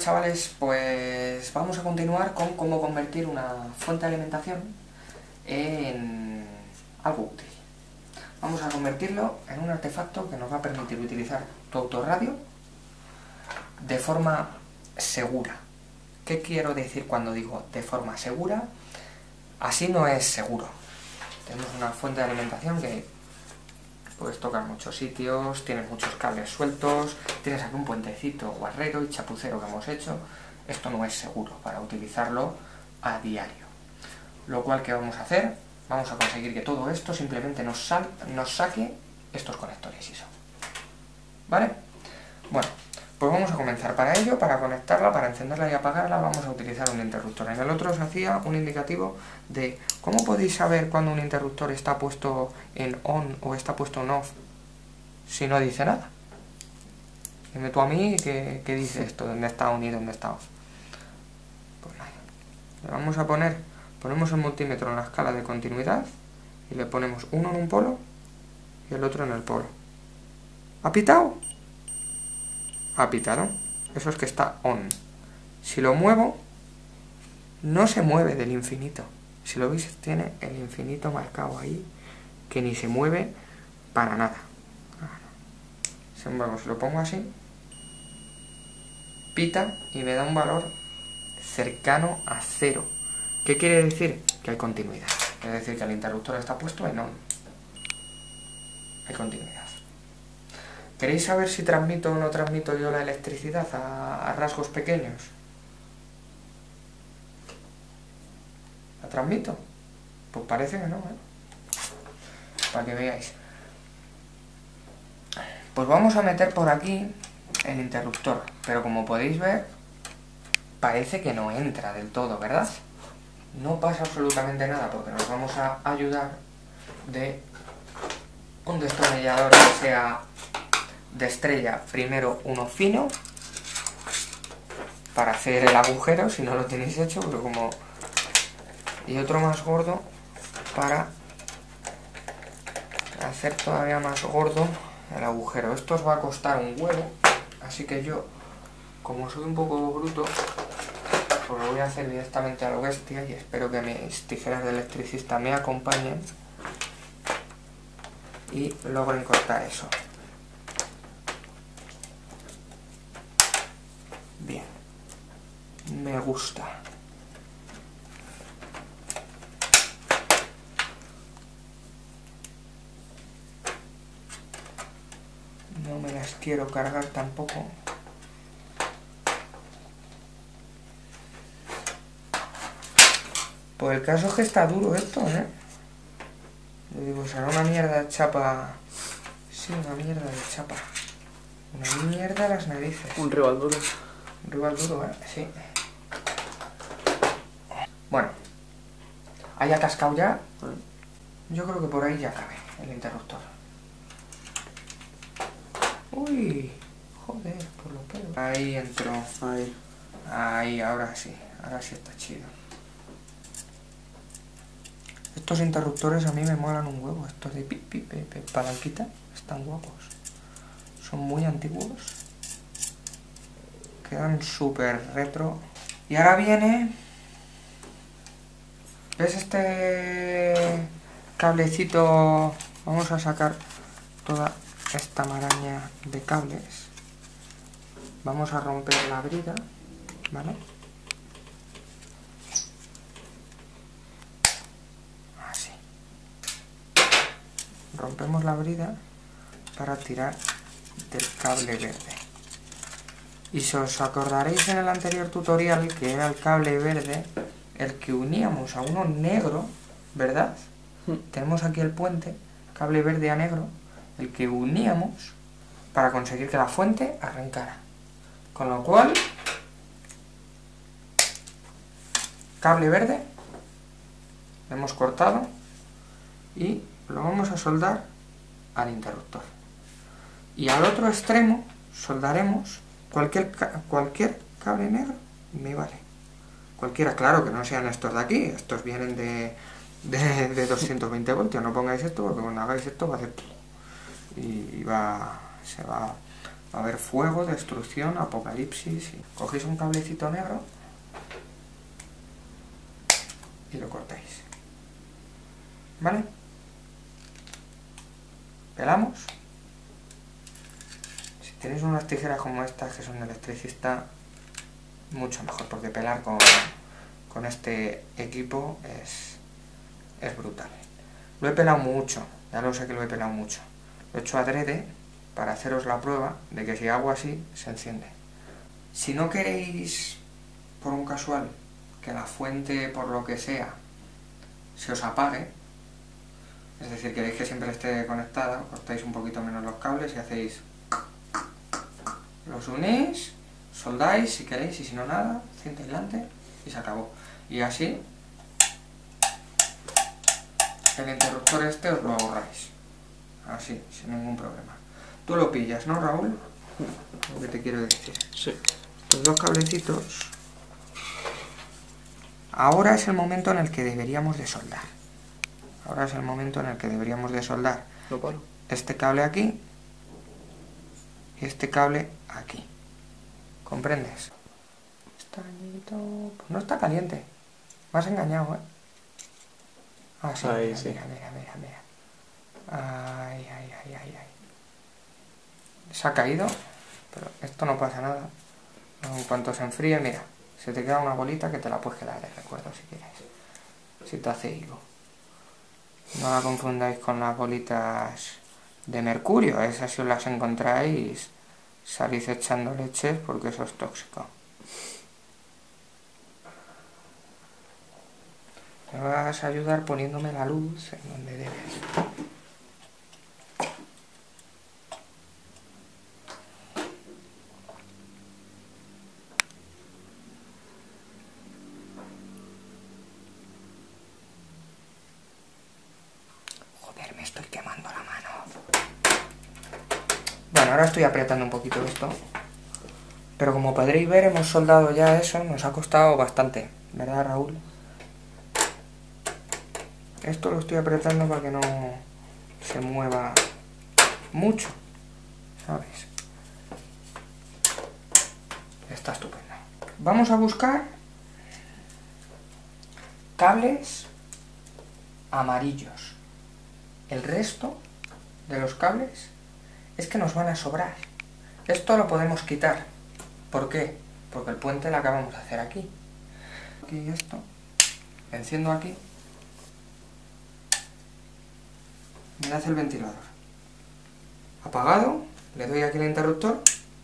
chavales, pues vamos a continuar con cómo convertir una fuente de alimentación en algo útil. Vamos a convertirlo en un artefacto que nos va a permitir utilizar tu autorradio de forma segura. ¿Qué quiero decir cuando digo de forma segura? Así no es seguro. Tenemos una fuente de alimentación que puedes tocar muchos sitios, tienes muchos cables sueltos, tienes aquí un puentecito guarrero y chapucero que hemos hecho. Esto no es seguro para utilizarlo a diario. Lo cual, ¿qué vamos a hacer? Vamos a conseguir que todo esto simplemente nos saque estos conectores ISO. ¿Vale? Bueno, pues vamos a comenzar. Para ello, para conectarla, para encenderla y apagarla, vamos a utilizar un interruptor. En el otro os hacía un indicativo de cómo podéis saber cuando un interruptor está puesto en on o está puesto en off si no dice nada. Dime tú a mí qué dice esto, dónde está on y dónde está off. Pues nada, le vamos a ponemos el multímetro en la escala de continuidad y le ponemos uno en un polo y el otro en el polo. ¿Ha pitado? Ha pitado. Eso es que está on. Si lo muevo, no se mueve del infinito. Si lo veis, tiene el infinito marcado ahí, que ni se mueve para nada. Sin embargo, si lo pongo así, pita y me da un valor cercano a 0. ¿Qué quiere decir? Que hay continuidad. Es decir, que el interruptor está puesto en on. Hay continuidad. ¿Queréis saber si transmito o no transmito yo la electricidad a rasgos pequeños? ¿La transmito? Pues parece que no, ¿eh? Para que veáis. Pues vamos a meter por aquí el interruptor, pero como podéis ver, parece que no entra del todo, ¿verdad? No pasa absolutamente nada, porque nos vamos a ayudar de un destornillador que sea de estrella, primero uno fino, para hacer el agujero, si no lo tenéis hecho, pero como... y otro más gordo para hacer todavía más gordo el agujero. Esto os va a costar un huevo, así que yo, como soy un poco bruto, pues lo voy a hacer directamente a lo bestia y espero que mis tijeras de electricista me acompañen y logren cortar eso. Bien, me gusta. No me las quiero cargar tampoco. Pues el caso es que está duro esto, ¿eh? Yo digo, será una mierda de chapa. Sí, una mierda de chapa. Una mierda a las narices. Un rival duro. Un rival duro, ¿eh? Sí. Bueno. ¿Haya cascado ya? Yo creo que por ahí ya cabe el interruptor. Uy, joder, por los pelos. Ahí entró. Ahí, ahora sí está chido. Estos interruptores a mí me molan un huevo. Estos de palanquita están guapos. Son muy antiguos. Quedan súper retro. Y ahora viene... ¿ves este cablecito? Vamos a sacar toda esta maraña de cables. Vamos a romper la brida, ¿vale? Así. Rompemos la brida para tirar del cable verde. Y si os acordaréis en el anterior tutorial que era el cable verde el que uníamos a uno negro, ¿verdad? Tenemos aquí el puente, cable verde a negro, el que uníamos para conseguir que la fuente arrancara. Con lo cual, cable verde, lo hemos cortado y lo vamos a soldar al interruptor. Y al otro extremo soldaremos cualquier cable negro, me vale. Cualquiera, claro, que no sean estos de aquí, estos vienen de 220 voltios, no pongáis esto porque cuando hagáis esto va a hacer... y se va Va a haber fuego, destrucción, apocalipsis. Cogéis un cablecito negro y lo cortáis. ¿Vale? Pelamos. Si tenéis unas tijeras como estas que son de electricista, mucho mejor, porque pelar con este equipo es brutal. Lo he pelado mucho, ya lo sé que lo he pelado mucho. Lo he hecho adrede para haceros la prueba de que si hago así, se enciende. Si no queréis, por un casual, que la fuente, por lo que sea, se os apague, es decir, queréis que siempre esté conectada, cortáis un poquito menos los cables y hacéis... Los unís, soldáis si queréis, y si no nada, cinta aislante y se acabó. Y así, el interruptor este os lo ahorráis. Así, sin ningún problema. Tú lo pillas, ¿no, Raúl? Lo que te quiero decir. Sí. Estos dos cablecitos. Ahora es el momento en el que deberíamos de soldar. Ahora es el momento en el que deberíamos de soldar. Lo paro. Este cable aquí y este cable aquí. ¿Comprendes? Pues no está caliente. Me has engañado, ¿eh? Ah, sí, Ahí, mira, sí. mira. Ay. Se ha caído, pero esto no pasa nada. En cuanto se enfríe, mira, se te queda una bolita que te la puedes quedar de recuerdo si quieres. Si te hace higo. No la confundáis con las bolitas de mercurio. Esas si os las encontráis, salís echando leches porque eso es tóxico. Me vas a ayudar poniéndome la luz en donde debes. Joder, me estoy quemando la mano. Bueno, ahora estoy apretando un poquito esto. Pero como podréis ver, hemos soldado ya eso. Nos ha costado bastante, ¿verdad, Raúl? Esto lo estoy apretando para que no se mueva mucho, ¿sabes? Está estupendo. Vamos a buscar cables amarillos. El resto de los cables es que nos van a sobrar. Esto lo podemos quitar. ¿Por qué? Porque el puente lo acabamos de hacer aquí. Aquí esto. Enciendo aquí. Me hace el ventilador. Apagado. Le doy aquí el interruptor.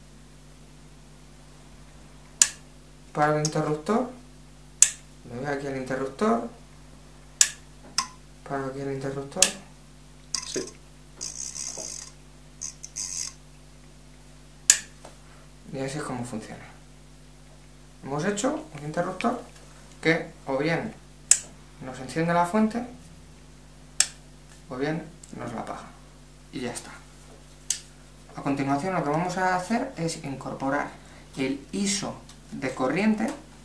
Para el interruptor. Le doy aquí el interruptor. Para aquí el interruptor. Sí. Y así es como funciona. Hemos hecho un interruptor que o bien nos enciende la fuente o bien nos la apaga. Y ya está. A continuación lo que vamos a hacer es incorporar el ISO de corriente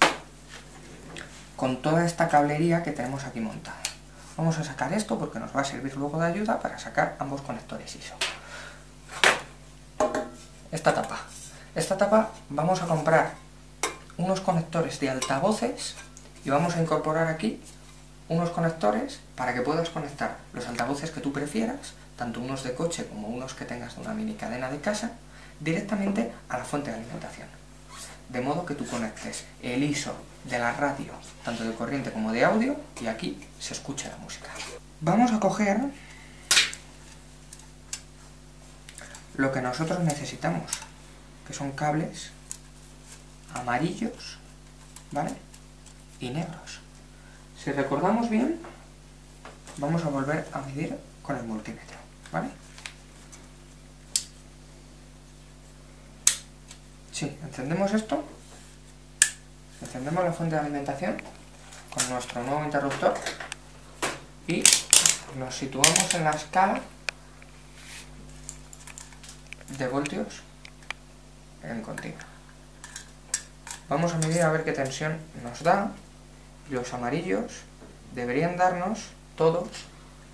con toda esta cablería que tenemos aquí montada. Vamos a sacar esto porque nos va a servir luego de ayuda para sacar ambos conectores ISO. Esta tapa vamos a comprar unos conectores de altavoces y vamos a incorporar aquí unos conectores para que puedas conectar los altavoces que tú prefieras, tanto unos de coche como unos que tengas de una mini cadena de casa, directamente a la fuente de alimentación. De modo que tú conectes el ISO de la radio, tanto de corriente como de audio, y aquí se escuche la música. Vamos a coger lo que nosotros necesitamos, que son cables amarillos, ¿vale? Y negros. Si recordamos bien, vamos a volver a medir con el multímetro, ¿vale? Sí, encendemos esto, encendemos la fuente de alimentación con nuestro nuevo interruptor y nos situamos en la escala de voltios en continuo. Vamos a medir a ver qué tensión nos da. Los amarillos deberían darnos todos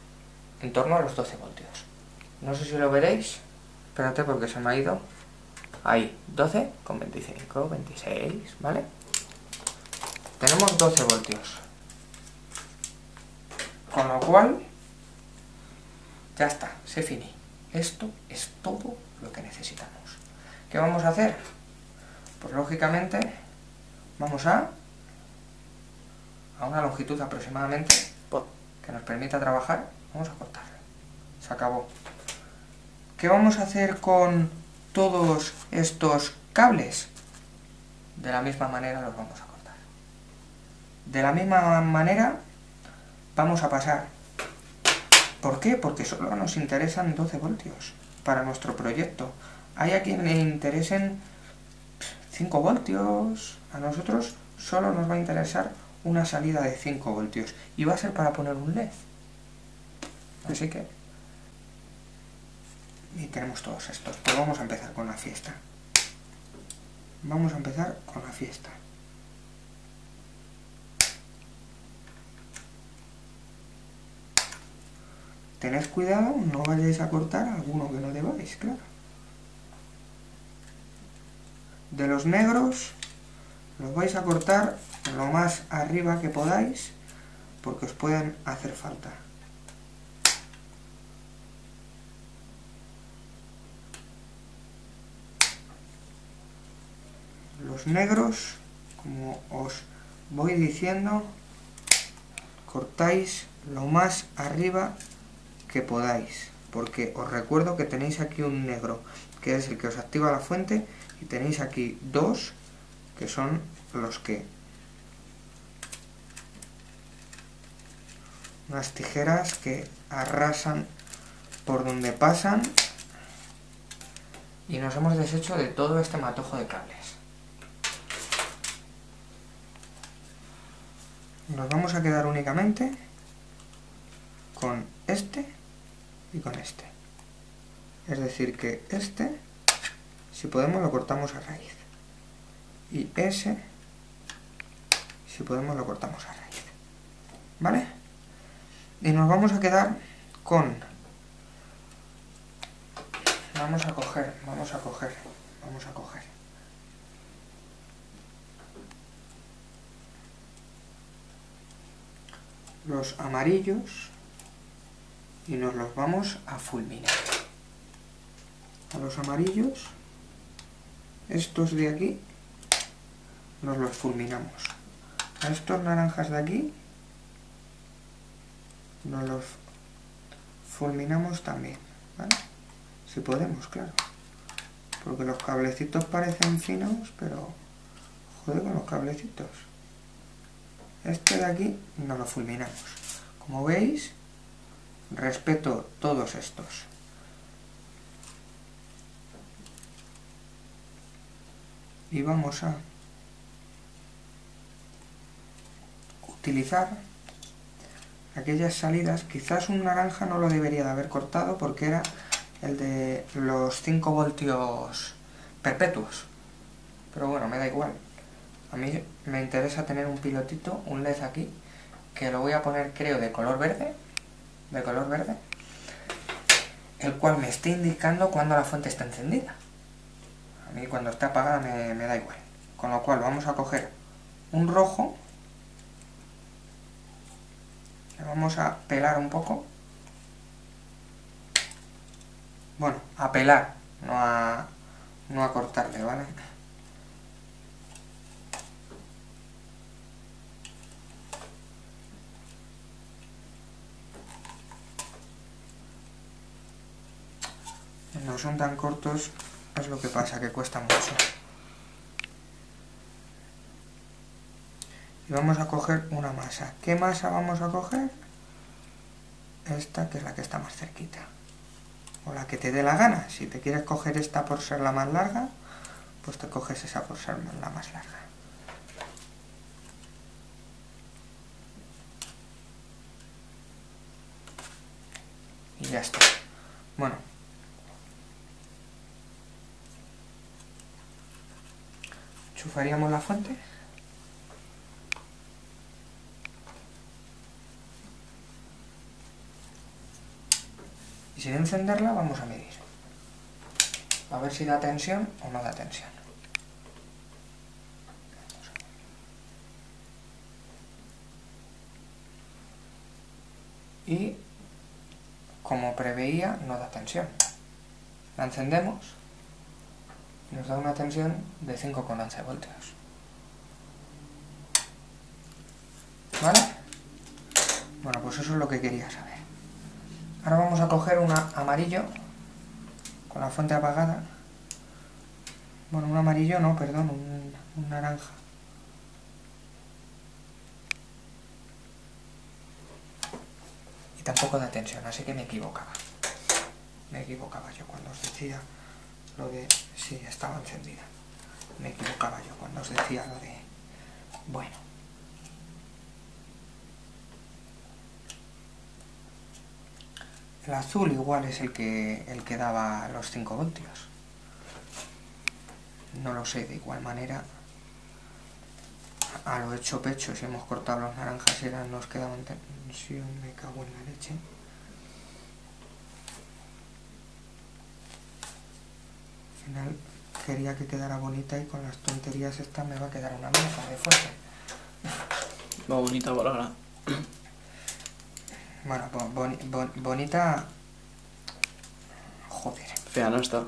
en torno a los 12 voltios. No sé si lo veréis. Espérate porque se me ha ido. Ahí, 12,25, 26, ¿vale? Tenemos 12 voltios. Con lo cual, ya está, se finí. Esto es todo lo que necesitamos. ¿Qué vamos a hacer? Pues lógicamente vamos a una longitud aproximadamente que nos permita trabajar. Vamos a cortarlo. Se acabó. ¿Qué vamos a hacer con todos estos cables? De la misma manera los vamos a cortar. De la misma manera vamos a pasar. ¿Por qué? Porque solo nos interesan 12 voltios para nuestro proyecto. Hay a quien le interesen 5 voltios. A nosotros solo nos va a interesar una salida de 5 voltios. Y va a ser para poner un LED. Así que... y tenemos todos estos. Pues vamos a empezar con la fiesta. Vamos a empezar con la fiesta. Tened cuidado, no vayáis a cortar alguno que no debáis, claro. De los negros los vais a cortar lo más arriba que podáis, porque os pueden hacer falta. Los negros, como os voy diciendo, cortáis lo más arriba que podáis, porque os recuerdo que tenéis aquí un negro, que es el que os activa la fuente, y tenéis aquí dos, que son los que... unas tijeras que arrasan por donde pasan, y nos hemos deshecho de todo este matojo de cables. Nos vamos a quedar únicamente con este y con este. Es decir que este, si podemos, lo cortamos a raíz. Y ese, si podemos, lo cortamos a raíz. ¿Vale? Y nos vamos a quedar con... Vamos a coger los amarillos y nos los vamos a fulminar. A los amarillos, estos de aquí, nos los fulminamos. A estos naranjas de aquí, nos los fulminamos también, ¿vale? Si podemos, claro. Porque los cablecitos parecen finos, pero joder con los cablecitos. Este de aquí nos lo fulminamos. Como veis, respeto todos estos. Y vamos a utilizar aquellas salidas. Quizás un naranja no lo debería de haber cortado porque era el de los 5 voltios perpetuos. Pero bueno, me da igual. A mí me interesa tener un pilotito, un LED aquí, que lo voy a poner, creo, de color verde, el cual me esté indicando cuando la fuente está encendida. A mí cuando está apagada me da igual. Con lo cual vamos a coger un rojo, le vamos a pelar un poco. Bueno, a pelar, no a cortarle, ¿vale? No son tan cortos, es lo que pasa, que cuesta mucho. Y vamos a coger una masa. ¿Qué masa vamos a coger? Esta, que es la que está más cerquita. O la que te dé la gana. Si te quieres coger esta por ser la más larga, pues te coges esa por ser la más larga. Y ya está. Bueno. Enchufaríamos la fuente. Y sin encenderla vamos a medir. A ver si da tensión o no da tensión. Y, como preveía, no da tensión. La encendemos y nos da una tensión de 5,11 voltios. ¿Vale? Bueno, pues eso es lo que quería saber. Ahora vamos a coger un amarillo con la fuente apagada. Bueno, un amarillo no, perdón, un naranja. Y tampoco da tensión, así que me equivocaba. Me equivocaba yo cuando os decía lo de... Sí, estaba encendida. Me equivocaba yo cuando os decía lo de... Bueno. El azul igual es el que daba los 5 voltios. No lo sé, de igual manera, a lo hecho pecho, si hemos cortado los naranjas y ahora nos quedaban tensión, me cago en la leche. Al final quería que quedara bonita y con las tonterías estas me va a quedar una mierda de fuerte. Va bonita por ahora. Bueno, bonita... Joder. Fea no está.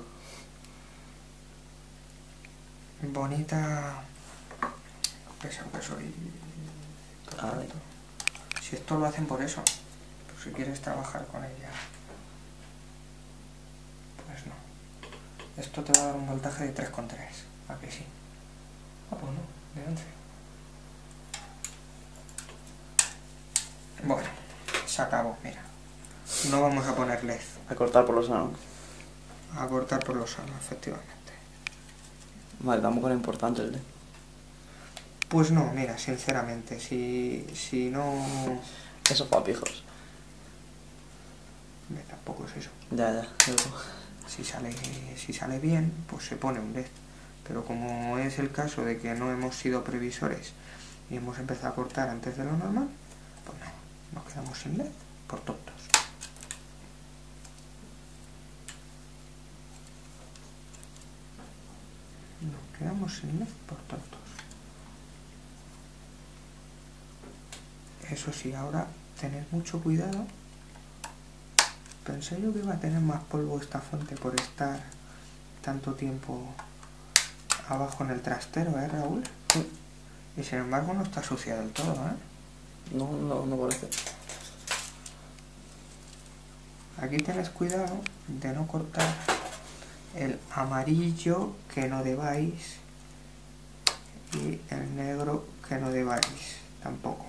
Bonita... Pesado que soy... Ay. Si esto lo hacen por eso. Pues si quieres trabajar con ella... Pues no. Esto te va a dar un voltaje de 3,3. ¿A que sí? Ah, pues no, de 11. Bueno, se acabó, mira. No vamos a poner LED. A cortar por los sanos. A cortar por los sanos, efectivamente. Vale, tampoco era importante el LED. Pues no, mira, sinceramente, si no... Eso fue a pijos. Tampoco es eso. Ya. Si sale bien, pues se pone un LED. Pero como es el caso de que no hemos sido previsores y hemos empezado a cortar antes de lo normal, pues nada, nos quedamos sin LED por tontos. Nos quedamos sin LED por tontos. Eso sí, ahora tened mucho cuidado. Pensé yo que iba a tener más polvo esta fuente por estar tanto tiempo abajo en el trastero, ¿eh, Raúl? Y sin embargo no está sucia del todo, ¿eh? No parece. Aquí tenés cuidado de no cortar el amarillo que no debáis y el negro que no debáis tampoco.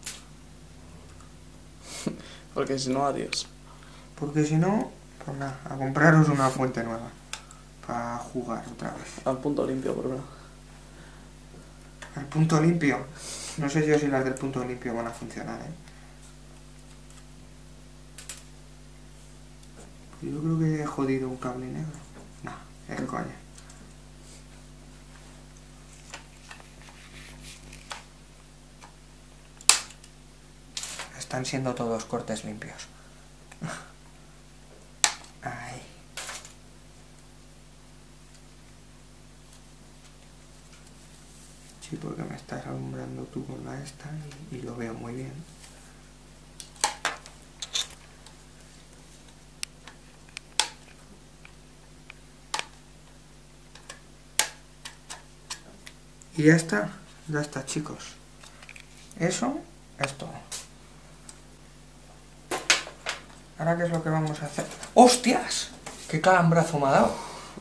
Porque si no, adiós. Porque si no, pues nada, a compraros una fuente nueva para jugar otra vez. Al punto limpio, por una. Al punto limpio. No sé yo si las del punto limpio van a funcionar, ¿eh? Yo creo que he jodido un cable negro. No, es coña. Están siendo todos cortes limpios. Ay. Sí, porque me estás alumbrando tú con la esta y lo veo muy bien. Y ya está, chicos. Eso es todo. Ahora, ¿qué es lo que vamos a hacer? ¡Hostias! ¡Qué calambrazo me ha dado!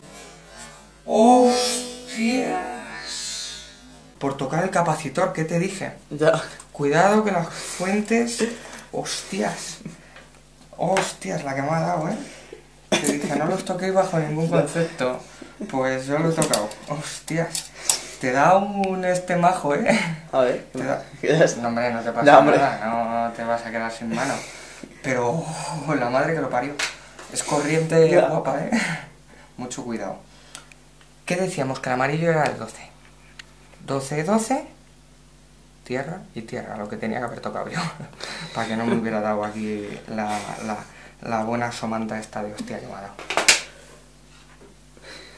¡Hostias! Por tocar el capacitor, ¿qué te dije? Ya. Cuidado que las fuentes... ¡Hostias! ¡Hostias! La que me ha dado, ¿eh? Te dije, no los toquéis bajo ningún concepto. Pues yo lo he tocado. ¡Hostias! Te da un majo, ¿eh? A ver. Te da... ¿Qué es? No, hombre, no te pasa Ya, hombre. nada. No te vas a quedar sin mano. Pero... la madre que lo parió. Es corriente Ya. guapa, ¿eh? Mucho cuidado. ¿Qué decíamos? Que el amarillo era el 12. 12, tierra y tierra, lo que tenía que haber tocado yo. Para que no me hubiera dado aquí la buena somanta esta de hostia que me ha dado.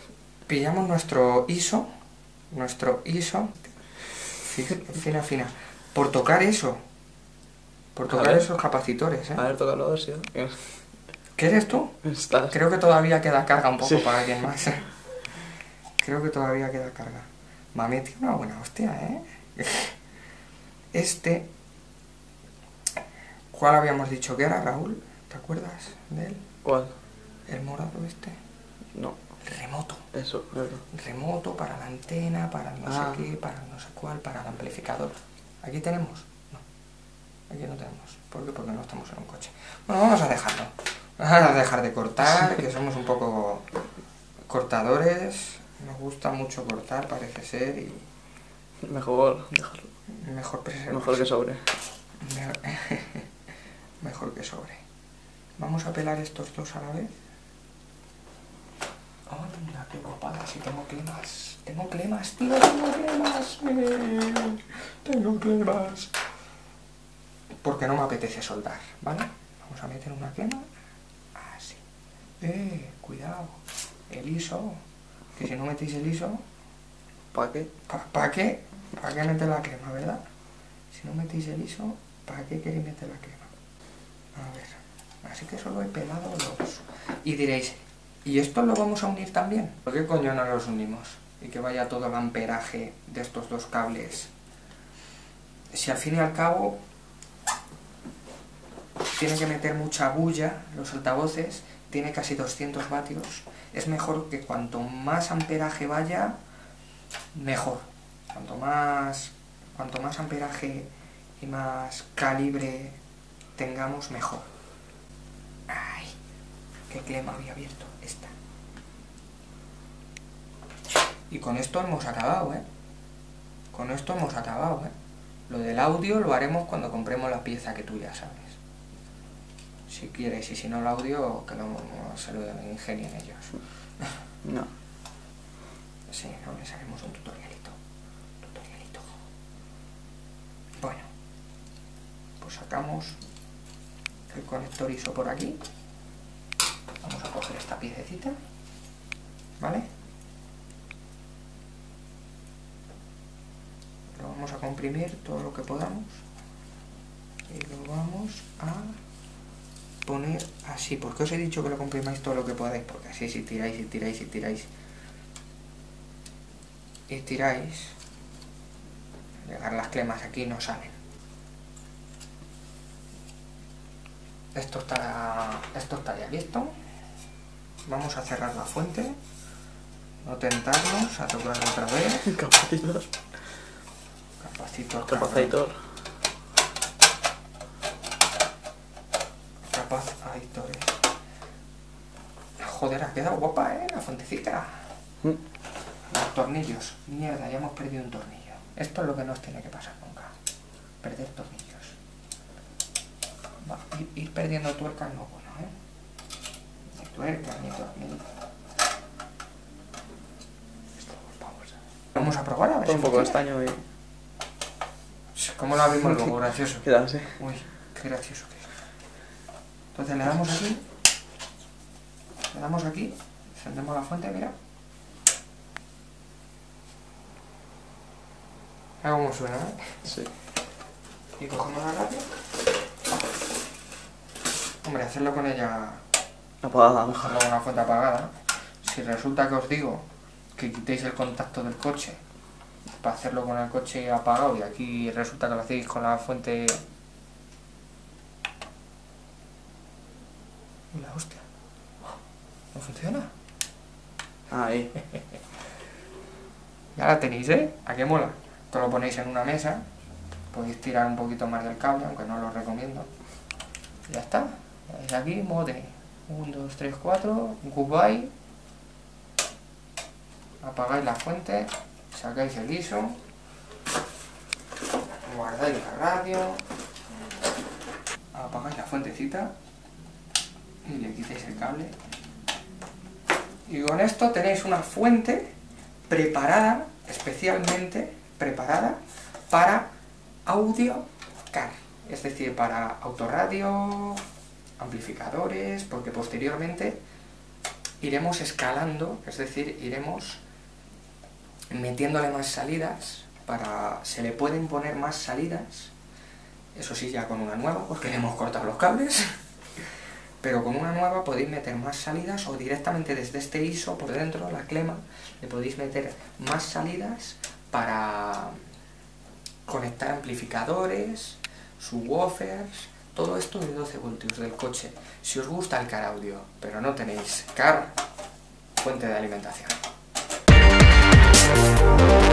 pillamos nuestro ISO, fina, por tocar eso, esos capacitores, ¿eh? A ver, tócalo, a ver si... ¿Qué eres tú? Estás... Creo que todavía queda carga un poco Sí. para alguien más, ¿eh? Creo que todavía queda carga. Me ha metido una buena hostia, ¿eh? ¿Cuál habíamos dicho que era, Raúl? ¿Te acuerdas de él? ¿Cuál? ¿El morado este? No. El remoto. Eso, eso. Remoto para la antena, para el no sé qué, para el no sé cuál, para el amplificador. ¿Aquí tenemos? No. Aquí no tenemos. ¿Por qué? Porque no estamos en un coche. Bueno, vamos a dejarlo. Vamos a dejar de cortar, que somos un poco cortadores. Nos gusta mucho cortar, parece ser, y Mejor dejarlo. mejor preservar. Mejor que sobre. Mejor que sobre. Vamos a pelar estos dos a la vez. ¡Anda, qué guapada! Si tengo clemas. Tengo clemas, tío, tengo clemas. Tengo clemas. Porque no me apetece soldar, ¿vale? Vamos a meter una clema. Así. Cuidado. El ISO. Que si no metéis el ISO... ¿Para qué? ¿Para qué? ¿Para qué meter la crema, verdad? Si no metéis el ISO, ¿para qué queréis meter la crema? A ver, así que solo he pelado los... Y diréis, ¿y esto lo vamos a unir también? ¿Por qué coño no los unimos? Y que vaya todo el amperaje de estos dos cables. Si al fin y al cabo tiene que meter mucha bulla los altavoces, tiene casi 200 vatios, es mejor que cuanto más amperaje vaya, mejor. Cuanto más amperaje y más calibre tengamos, mejor. ¡Ay! ¡Qué clema había abierto! Esta. Y con esto hemos acabado, ¿eh? Con esto hemos acabado, ¿eh? Lo del audio lo haremos cuando compremos la pieza que tú ya sabes. Si quieres, y si no el audio, que se lo ingenien ellos. No. Sí, no les haremos un tutorialito. Bueno, pues sacamos el conector ISO por aquí. Vamos a coger esta piececita, ¿vale? Lo vamos a comprimir todo lo que podamos y lo vamos a poner así. ¿Por qué os he dicho que lo comprimáis todo lo que podáis? Porque así si tiráis llegar las clemas aquí no salen. Esto está ya listo. Vamos a cerrar la fuente. No tentarnos a tocar otra vez. Capacitor. Capacitor. Joder, ha quedado guapa, la fuentecita. Los tornillos. Mierda, ya hemos perdido un tornillo. Esto es lo que no os tiene que pasar nunca. Perder tornillos. Va, ir perdiendo tuercas no es bueno, ¿eh? Ni tuercas, ni tornillos. Vamos a probar a ver si Un poco de funciona. estaño y... ¿Cómo lo abrimos luego? Gracioso. Queda así. Uy, qué gracioso que es. Entonces le damos aquí. Le damos aquí. Encendemos la fuente, mira. Mira cómo suena, ¿eh? Sí. Y cogemos la radio. Hombre, hacerlo con ella... Apagada. Hacerlo con una fuente apagada. Si resulta que os digo que quitéis el contacto del coche para hacerlo con el coche apagado y aquí resulta que lo hacéis con la fuente... ¡Y la hostia! ¿No funciona? Ahí. Ya la tenéis, ¿eh? ¿A qué mola? Esto lo ponéis en una mesa, podéis tirar un poquito más del cable, aunque no lo recomiendo. Ya está. Es aquí, mode 1, 2, 3, 4, goodbye. Apagáis la fuente, sacáis el ISO, guardáis la radio, apagáis la fuentecita y le quitáis el cable. Y con esto tenéis una fuente preparada, especialmente preparada para audio car, es decir, para autorradio, amplificadores, porque posteriormente iremos escalando, es decir, iremos metiéndole más salidas, se le pueden poner más salidas, eso sí ya con una nueva, porque le hemos cortado los cables, pero con una nueva podéis meter más salidas o directamente desde este ISO por dentro, la clema, le podéis meter más salidas para conectar amplificadores, subwoofers, todo esto de 12 voltios del coche. Si os gusta el car audio, pero no tenéis car, fuente de alimentación.